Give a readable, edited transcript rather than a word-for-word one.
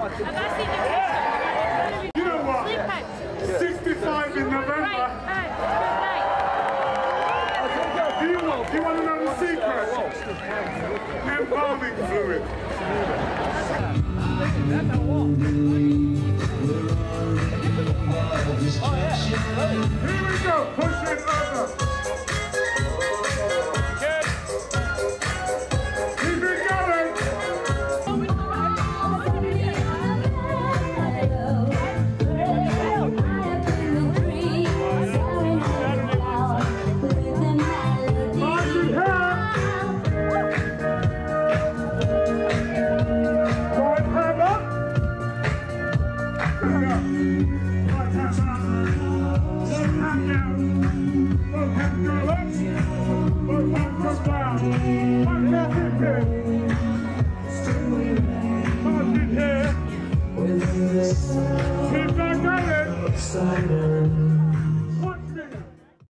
You know what? 65 in November. Do you want to know the secret? Embalming fluid. Here we go, push it over. Good. Keep it going. Keep on going.